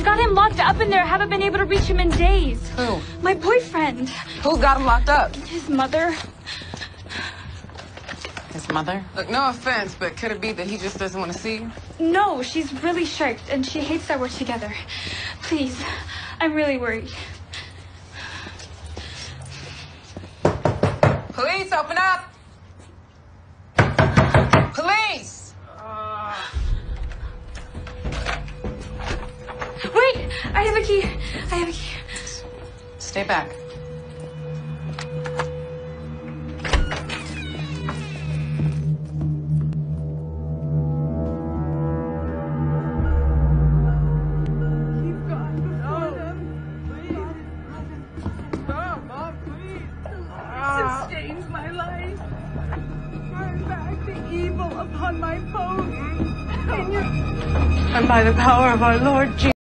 got him locked up in there. I haven't been able to reach him in days. Who? My boyfriend. Who got him locked up? His mother. His mother? Look, no offense, but could it be that he just doesn't want to see you? No, she's really strict, and she hates that we're together. Please, I'm really worried. Police, open up! Police! Wait, I have a key. I have a key. Stay back. Sustains my life. Burn back the evil upon my foes. And by the power of our Lord Jesus.